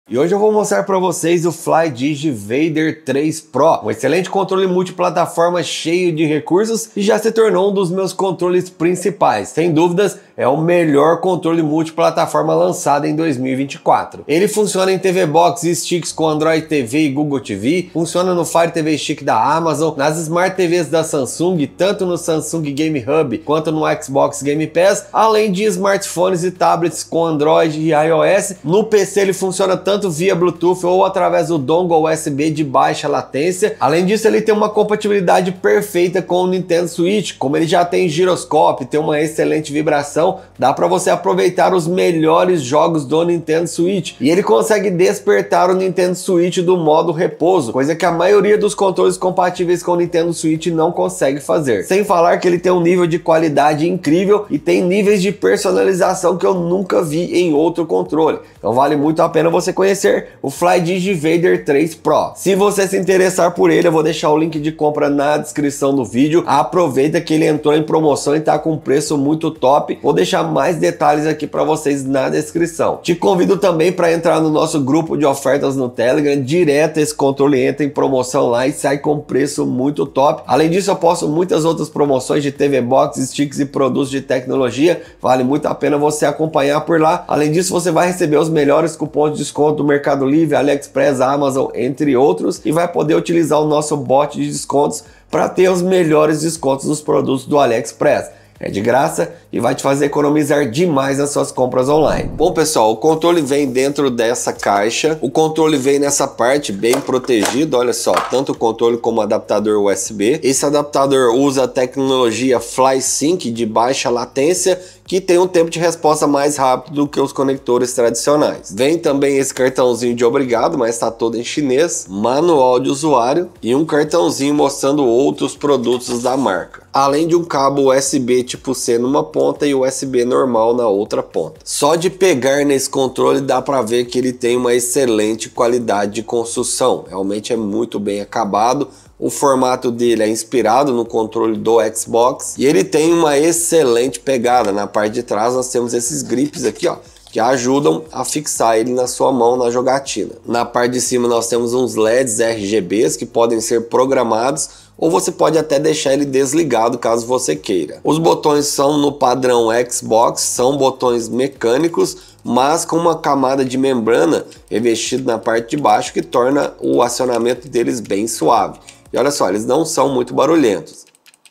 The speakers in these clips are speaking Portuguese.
E hoje eu vou mostrar para vocês o FlyDigi Vader 3 Pro, um excelente controle multiplataforma cheio de recursos e já se tornou um dos meus controles principais. Sem dúvidas, é o melhor controle multiplataforma lançado em 2024. Ele funciona em TV Box e sticks com Android TV e Google TV, funciona no Fire TV Stick da Amazon, nas Smart TVs da Samsung, tanto no Samsung Game Hub quanto no Xbox Game Pass, além de smartphones e tablets com Android e iOS. No PC ele funciona tanto via Bluetooth ou através do dongle USB de baixa latência. Além disso, ele tem uma compatibilidade perfeita com o Nintendo Switch, como ele já tem giroscópio, tem uma excelente vibração, dá para você aproveitar os melhores jogos do Nintendo Switch. E ele consegue despertar o Nintendo Switch do modo repouso, coisa que a maioria dos controles compatíveis com o Nintendo Switch não consegue fazer. Sem falar que ele tem um nível de qualidade incrível e tem níveis de personalização que eu nunca vi em outro controle. Então vale muito a pena você conhecer o FlyDigi Vader 3 Pro. Se você se interessar por ele, eu vou deixar o link de compra na descrição do vídeo. Aproveita que ele entrou em promoção e tá com preço muito top. Vou deixar mais detalhes aqui para vocês na descrição. Te convido também para entrar no nosso grupo de ofertas no Telegram. Direto esse controle entra em promoção lá e sai com preço muito top. Além disso, eu posto muitas outras promoções de TV Box, sticks e produtos de tecnologia. Vale muito a pena você acompanhar por lá. Além disso, você vai receber os melhores cupons de desconto do Mercado Livre, AliExpress, Amazon, entre outros, e vai poder utilizar o nosso bot de descontos para ter os melhores descontos dos produtos do AliExpress. É de graça e vai te fazer economizar demais nas suas compras online. Bom, pessoal, o controle vem dentro dessa caixa. O controle vem nessa parte bem protegido, olha só, tanto o controle como o adaptador USB. Esse adaptador usa a tecnologia FlySync de baixa latência, que tem um tempo de resposta mais rápido do que os conectores tradicionais. Vem também esse cartãozinho de obrigado, mas está todo em chinês, manual de usuário e um cartãozinho mostrando outros produtos da marca. Além de um cabo USB tipo C numa ponta e USB normal na outra ponta. Só de pegar nesse controle dá para ver que ele tem uma excelente qualidade de construção. Realmente é muito bem acabado. O formato dele é inspirado no controle do Xbox e ele tem uma excelente pegada. Na parte de trás nós temos esses grips aqui, ó, que ajudam a fixar ele na sua mão na jogatina. Na parte de cima nós temos uns LEDs RGBs que podem ser programados, ou você pode até deixar ele desligado caso você queira. Os botões são no padrão Xbox, são botões mecânicos, mas com uma camada de membrana revestida na parte de baixo que torna o acionamento deles bem suave. E olha só, eles não são muito barulhentos.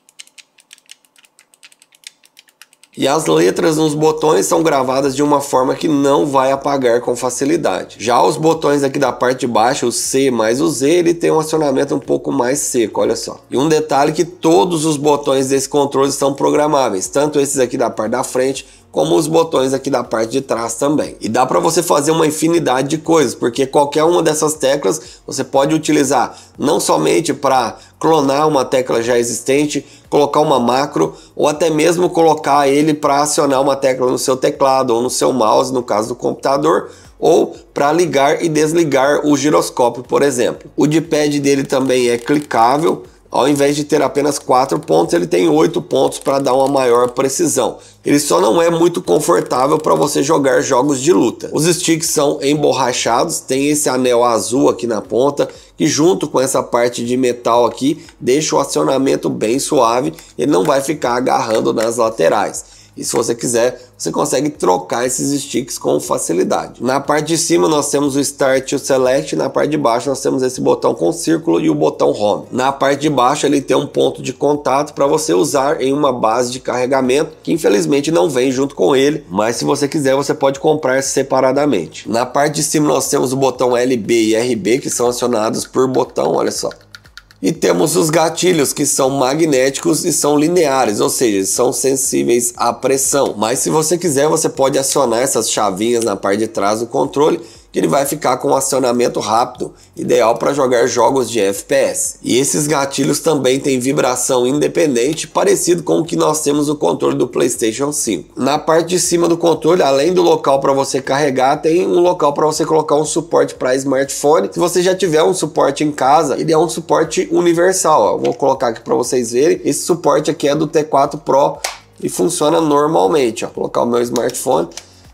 E as letras nos botões são gravadas de uma forma que não vai apagar com facilidade. Já os botões aqui da parte de baixo, o C mais o Z, ele tem um acionamento um pouco mais seco, olha só. E um detalhe que todos os botões desse controle são programáveis, tanto esses aqui da parte da frente, como os botões aqui da parte de trás também. E dá para você fazer uma infinidade de coisas, porque qualquer uma dessas teclas você pode utilizar não somente para clonar uma tecla já existente, colocar uma macro, ou até mesmo colocar ele para acionar uma tecla no seu teclado ou no seu mouse, no caso do computador, ou para ligar e desligar o giroscópio, por exemplo. O D-pad dele também é clicável. Ao invés de ter apenas 4 pontos, ele tem 8 pontos para dar uma maior precisão. Ele só não é muito confortável para você jogar jogos de luta. Os sticks são emborrachados, tem esse anel azul aqui na ponta, que junto com essa parte de metal aqui, deixa o acionamento bem suave, ele não vai ficar agarrando nas laterais. E se você quiser, você consegue trocar esses sticks com facilidade. Na parte de cima nós temos o Start e o Select, na parte de baixo nós temos esse botão com círculo e o botão Home. Na parte de baixo ele tem um ponto de contato para você usar em uma base de carregamento, que infelizmente não vem junto com ele, mas se você quiser você pode comprar separadamente. Na parte de cima nós temos o botão LB e RB, que são acionados por botão, olha só. E temos os gatilhos, que são magnéticos e são lineares, ou seja, são sensíveis à pressão. Mas se você quiser, você pode acionar essas chavinhas na parte de trás do controle que ele vai ficar com um acionamento rápido, ideal para jogar jogos de FPS. E esses gatilhos também têm vibração independente, parecido com o que nós temos no controle do PlayStation 5. Na parte de cima do controle, além do local para você carregar, tem um local para você colocar um suporte para smartphone. Se você já tiver um suporte em casa, ele é um suporte universal. Ó. Vou colocar aqui para vocês verem. Esse suporte aqui é do T4 Pro e funciona normalmente. Ó. Vou colocar o meu smartphone.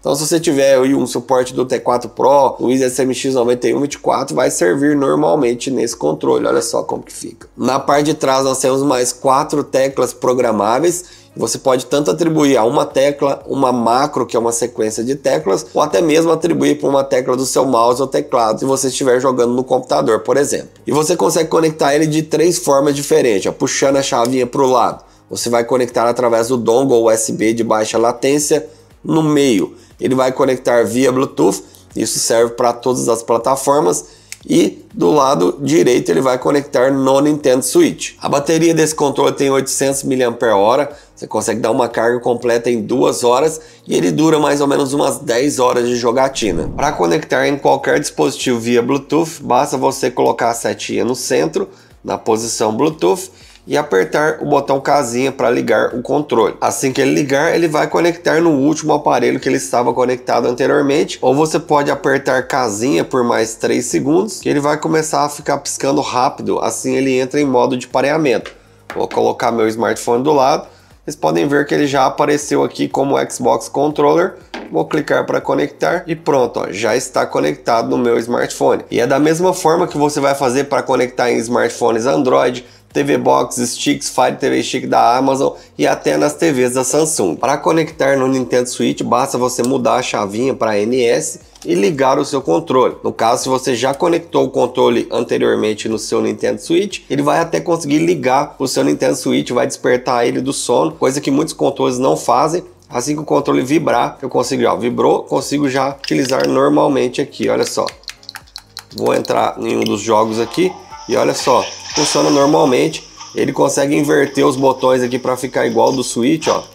Então se você tiver aí um suporte do T4 Pro, o SMX9124 vai servir normalmente nesse controle. Olha só como que fica. Na parte de trás nós temos mais 4 teclas programáveis. Você pode tanto atribuir a uma tecla, uma macro, que é uma sequência de teclas, ou até mesmo atribuir para uma tecla do seu mouse ou teclado, se você estiver jogando no computador, por exemplo. E você consegue conectar ele de 3 formas diferentes, puxando a chavinha para o lado. Você vai conectar através do dongle USB de baixa latência no meio. Ele vai conectar via Bluetooth, isso serve para todas as plataformas. E do lado direito ele vai conectar no Nintendo Switch. A bateria desse controle tem 800 mAh, você consegue dar uma carga completa em 2 horas e ele dura mais ou menos umas 10 horas de jogatina. Para conectar em qualquer dispositivo via Bluetooth, basta você colocar a setinha no centro, na posição Bluetooth, e apertar o botão casinha para ligar o controle. Assim que ele ligar, ele vai conectar no último aparelho que ele estava conectado anteriormente, ou você pode apertar casinha por mais 3 segundos, que ele vai começar a ficar piscando rápido, assim ele entra em modo de pareamento. Vou colocar meu smartphone do lado, vocês podem ver que ele já apareceu aqui como Xbox Controller. Vou clicar para conectar e pronto, ó, já está conectado no meu smartphone. E é da mesma forma que você vai fazer para conectar em smartphones Android, TV Box, Sticks, Fire TV Stick da Amazon e até nas TVs da Samsung. Para conectar no Nintendo Switch, basta você mudar a chavinha para NS e ligar o seu controle. No caso, se você já conectou o controle anteriormente no seu Nintendo Switch, ele vai até conseguir ligar o seu Nintendo Switch, vai despertar ele do sono, coisa que muitos controles não fazem. Assim que o controle vibrar, eu consigo, ó, vibrou, consigo já utilizar normalmente aqui, olha só. Vou entrar em um dos jogos aqui e olha só, funciona normalmente. Ele consegue inverter os botões aqui para ficar igual do Switch, ó.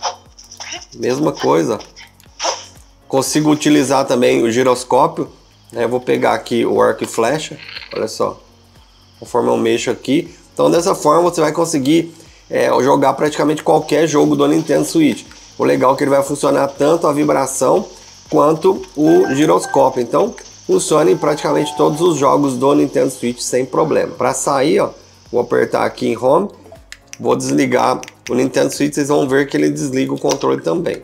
Mesma coisa. Consigo utilizar também o giroscópio, né? Eu vou pegar aqui o arco e flecha, olha só. Conforme eu mexo aqui. Então dessa forma você vai conseguir jogar praticamente qualquer jogo do Nintendo Switch. O legal é que ele vai funcionar tanto a vibração quanto o giroscópio. Então funciona em praticamente todos os jogos do Nintendo Switch sem problema. Para sair, ó, vou apertar aqui em Home, vou desligar o Nintendo Switch, vocês vão ver que ele desliga o controle também.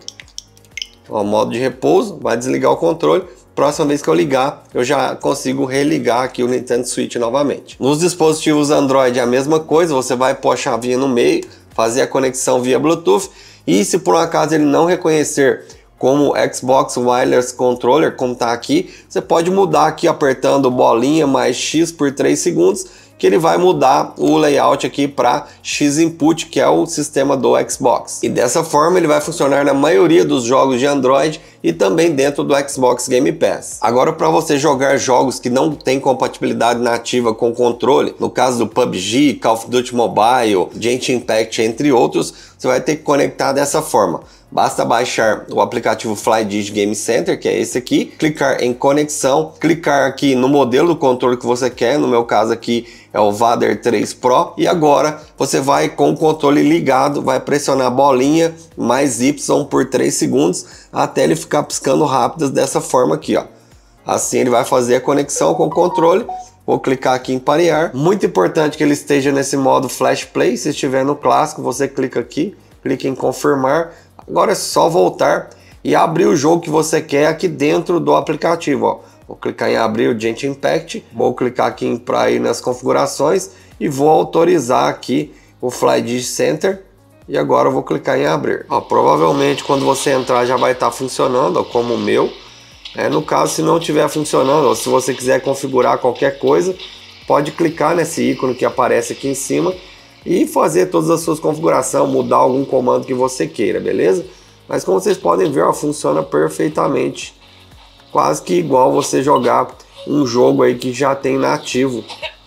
Ó, modo de repouso, vai desligar o controle. Próxima vez que eu ligar, eu já consigo religar aqui o Nintendo Switch novamente. Nos dispositivos Android é a mesma coisa, você vai pôr a chavinha no meio, fazer a conexão via Bluetooth, e se por um acaso ele não reconhecer como Xbox Wireless Controller, como está aqui, você pode mudar aqui apertando bolinha mais X por 3 segundos, que ele vai mudar o layout aqui para X Input, que é o sistema do Xbox. E dessa forma ele vai funcionar na maioria dos jogos de Android e também dentro do Xbox Game Pass. Agora, para você jogar jogos que não tem compatibilidade nativa com controle, no caso do PUBG, Call of Duty Mobile, Genshin Impact, entre outros, você vai ter que conectar dessa forma. Basta baixar o aplicativo FlyDigi Game Center, que é esse aqui, clicar em conexão, clicar aqui no modelo do controle que você quer, no meu caso aqui é o Vader 3 Pro, e agora você vai com o controle ligado, vai pressionar a bolinha mais Y por 3 segundos, até ele ficar piscando rápido dessa forma aqui, ó. Assim ele vai fazer a conexão com o controle. Vou clicar aqui em parear. Muito importante que ele esteja nesse modo Flash Play. Se estiver no clássico, você clica aqui, clica em confirmar. Agora é só voltar e abrir o jogo que você quer aqui dentro do aplicativo, ó. Vou clicar em abrir o Genshin Impact, vou clicar aqui para ir nas configurações e vou autorizar aqui o FlyDigi Center. E agora eu vou clicar em abrir. Ó, provavelmente quando você entrar já vai estar funcionando, ó, como o meu. No caso, se não estiver funcionando, ou se você quiser configurar qualquer coisa, pode clicar nesse ícone que aparece aqui em cima e fazer todas as suas configurações, mudar algum comando que você queira, beleza? Mas como vocês podem ver, ó, funciona perfeitamente. Quase que igual você jogar um jogo aí que já tem nativo.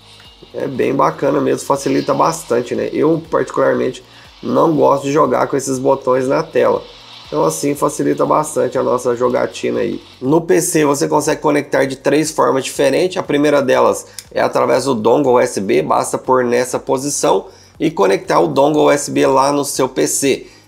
É bem bacana mesmo, facilita bastante, né? Eu particularmente não gosto de jogar com esses botões na tela. Então assim facilita bastante a nossa jogatina aí. No PC você consegue conectar de 3 formas diferentes. A primeira delas é através do dongle USB, basta pôr nessa posição e conectar o dongle USB lá no seu PC.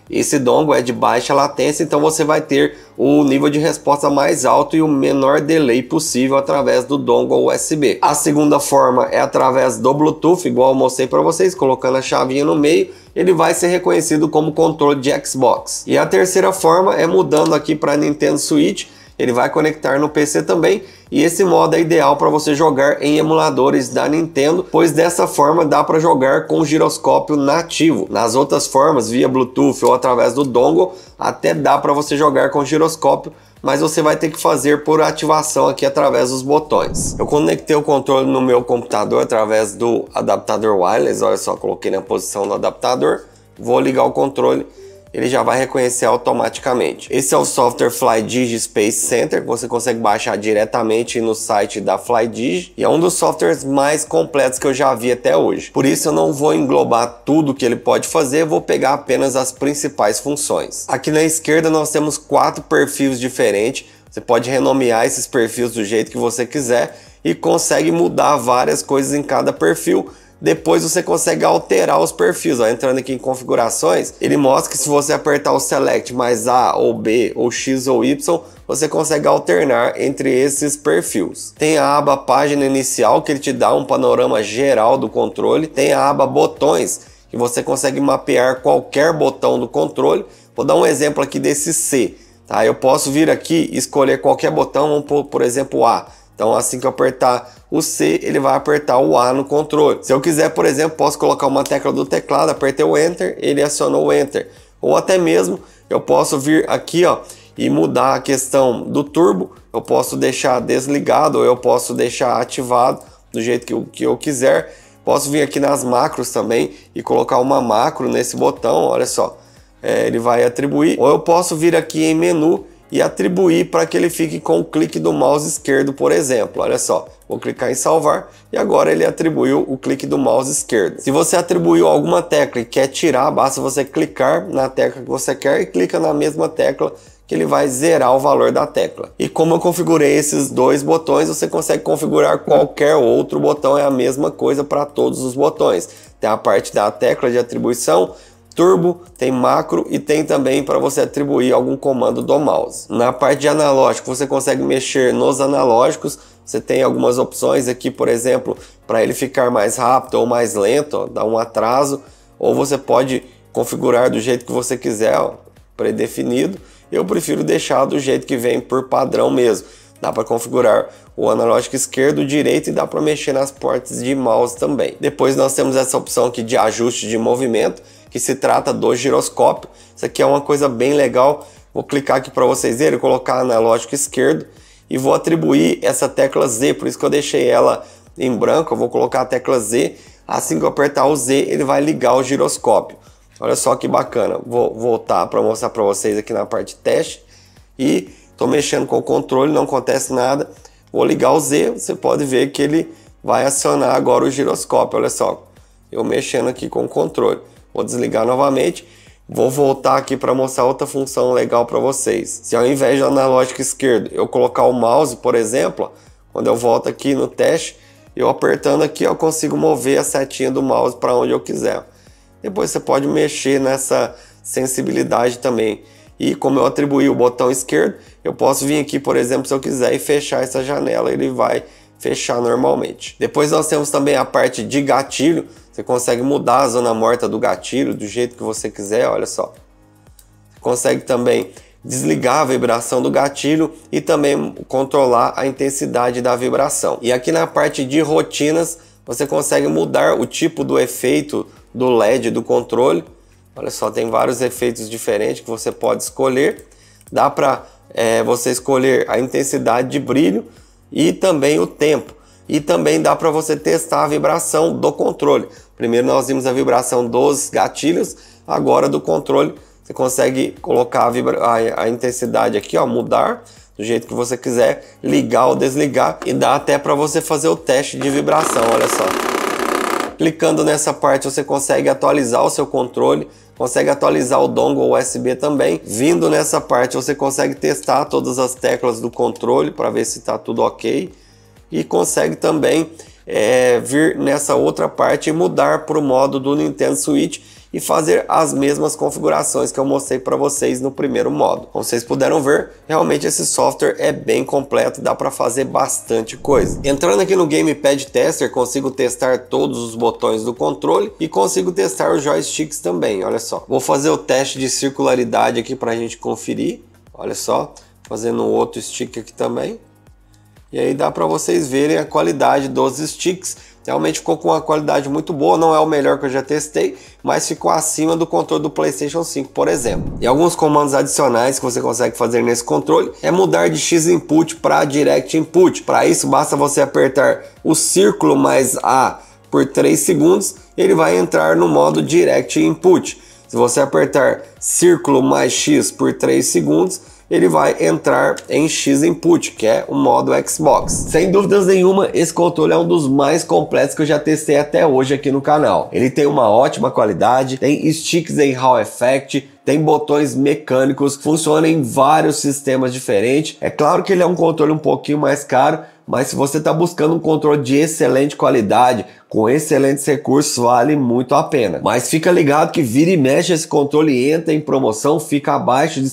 esse dongle é de baixa latência, então você vai ter o nível de resposta mais alto e o menor delay possível através do dongle USB. A segunda forma é através do Bluetooth, igual eu mostrei para vocês, colocando a chavinha no meio, ele vai ser reconhecido como controle de Xbox. E a terceira forma é mudando aqui para Nintendo Switch, ele vai conectar no PC também, e esse modo é ideal para você jogar em emuladores da Nintendo, pois dessa forma dá para jogar com giroscópio nativo. Nas outras formas, via Bluetooth ou através do dongle, até dá para você jogar com giroscópio, mas você vai ter que fazer por ativação aqui através dos botões. Eu conectei o controle no meu computador através do adaptador wireless, olha só, coloquei na posição do adaptador, vou ligar o controle, ele já vai reconhecer automaticamente. Esse é o software FlyDigi Space Center, que você consegue baixar diretamente no site da FlyDigi, e é um dos softwares mais completos que eu já vi até hoje. Por isso eu não vou englobar tudo que ele pode fazer, vou pegar apenas as principais funções. Aqui na esquerda nós temos 4 perfis diferentes, você pode renomear esses perfis do jeito que você quiser e consegue mudar várias coisas em cada perfil. Depois você consegue alterar os perfis, ó. Entrando aqui em configurações, ele mostra que se você apertar o Select mais A ou B ou X ou Y, você consegue alternar entre esses perfis. Tem a aba Página Inicial, que ele te dá um panorama geral do controle. Tem a aba Botões, que você consegue mapear qualquer botão do controle. Vou dar um exemplo aqui desse C. Tá? Eu posso vir aqui e escolher qualquer botão, vamos pôr, por exemplo, A. Então assim que eu apertar o C, ele vai apertar o A no controle. Se eu quiser, por exemplo, posso colocar uma tecla do teclado, apertei o Enter, ele acionou o Enter. Ou até mesmo, eu posso vir aqui, ó, e mudar a questão do turbo. Eu posso deixar desligado ou eu posso deixar ativado do jeito que eu quiser. Posso vir aqui nas macros também e colocar uma macro nesse botão, olha só. Ele vai atribuir. Ou eu posso vir aqui em menu e atribuir para que ele fique com o clique do mouse esquerdo, por exemplo. Olha só, vou clicar em salvar e agora ele atribuiu o clique do mouse esquerdo. Se você atribuiu alguma tecla e quer tirar, basta você clicar na tecla que você quer e clica na mesma tecla que ele vai zerar o valor da tecla. E como eu configurei esses 2 botões, você consegue configurar qualquer outro botão, é a mesma coisa para todos os botões. Tem a parte da tecla de atribuição, turbo, tem macro e tem também para você atribuir algum comando do mouse. Na parte de analógico, você consegue mexer nos analógicos, você tem algumas opções aqui, por exemplo, para ele ficar mais rápido ou mais lento, ó, dá um atraso, ou você pode configurar do jeito que você quiser, ó, predefinido. Eu prefiro deixar do jeito que vem por padrão mesmo. Dá para configurar o analógico esquerdo, direito e dá para mexer nas portas de mouse também. Depois nós temos essa opção aqui de ajuste de movimento, que se trata do giroscópio. Isso aqui é uma coisa bem legal. Vou clicar aqui para vocês verem, colocar analógico esquerdo e vou atribuir essa tecla Z, por isso que eu deixei ela em branco. Eu vou colocar a tecla Z, assim que eu apertar o Z, ele vai ligar o giroscópio. Olha só que bacana. Vou voltar para mostrar para vocês aqui na parte de teste e estou mexendo com o controle, não acontece nada. Vou ligar o Z, você pode ver que ele vai acionar agora o giroscópio. Olha só, eu mexendo aqui com o controle. Vou desligar novamente, vou voltar aqui para mostrar outra função legal para vocês. Se ao invés do analógico esquerdo eu colocar o mouse, por exemplo, quando eu volto aqui no teste, eu apertando aqui eu consigo mover a setinha do mouse para onde eu quiser. Depois você pode mexer nessa sensibilidade também. E como eu atribuí o botão esquerdo, eu posso vir aqui, por exemplo, se eu quiser e fechar essa janela, ele vai fechar normalmente. Depois nós temos também a parte de gatilho. Você consegue mudar a zona morta do gatilho do jeito que você quiser, olha só. Você consegue também desligar a vibração do gatilho e também controlar a intensidade da vibração. E aqui na parte de rotinas, você consegue mudar o tipo do efeito do LED do controle. Olha só, tem vários efeitos diferentes que você pode escolher. Dá para você escolher a intensidade de brilho e também o tempo. E também dá para você testar a vibração do controle. Primeiro nós vimos a vibração dos gatilhos, agora do controle. Você consegue colocar a intensidade aqui, ó, mudar do jeito que você quiser, ligar ou desligar. E dá até para você fazer o teste de vibração, olha só. Clicando nessa parte você consegue atualizar o seu controle, consegue atualizar o dongle USB também. Vindo nessa parte você consegue testar todas as teclas do controle para ver se está tudo ok. E consegue também vir nessa outra parte e mudar para o modo do Nintendo Switch e fazer as mesmas configurações que eu mostrei para vocês no primeiro modo. Como vocês puderam ver, realmente esse software é bem completo, dá para fazer bastante coisa. Entrando aqui no Gamepad Tester, consigo testar todos os botões do controle e consigo testar os joysticks também, olha só. Vou fazer o teste de circularidade aqui para a gente conferir, olha só, fazendo outro stick aqui também. E aí dá para vocês verem a qualidade dos sticks. Realmente ficou com uma qualidade muito boa, não é o melhor que eu já testei, mas ficou acima do controle do PlayStation 5, por exemplo. E alguns comandos adicionais que você consegue fazer nesse controle é mudar de X Input para Direct Input. Para isso basta você apertar o círculo mais A por 3 segundos, ele vai entrar no modo Direct Input. Se você apertar círculo mais X por 3 segundos, ele vai entrar em X Input, que é o modo Xbox. Sem dúvidas nenhuma, esse controle é um dos mais completos que eu já testei até hoje aqui no canal. Ele tem uma ótima qualidade, tem sticks em Hall Effect, tem botões mecânicos, funciona em vários sistemas diferentes. É claro que ele é um controle um pouquinho mais caro, mas se você está buscando um controle de excelente qualidade, com excelentes recursos, vale muito a pena. Mas fica ligado que vira e mexe esse controle entra em promoção, fica abaixo de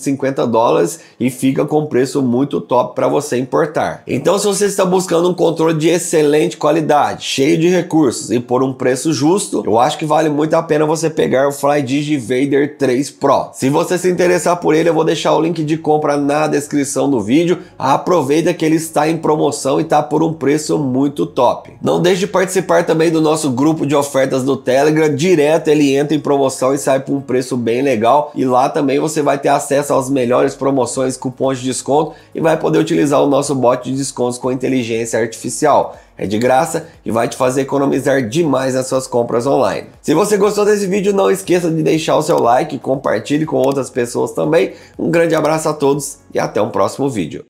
$50 e fica com preço muito top para você importar. Então se você está buscando um controle de excelente qualidade, cheio de recursos e por um preço justo, eu acho que vale muito a pena você pegar o FlyDigi Vader 3 Pro. Se você se interessar por ele, eu vou deixar o link de compra na descrição do vídeo. Aproveita que ele está em promoção e está por um preço muito top. Não deixe de participar também do nosso grupo de ofertas do Telegram, direto ele entra em promoção e sai por um preço bem legal, e lá também você vai ter acesso às melhores promoções, cupons de desconto e vai poder utilizar o nosso bot de descontos com inteligência artificial. É de graça e vai te fazer economizar demais nas suas compras online. Se você gostou desse vídeo, não esqueça de deixar o seu like, compartilhe com outras pessoas também. Um grande abraço a todos e até um próximo vídeo.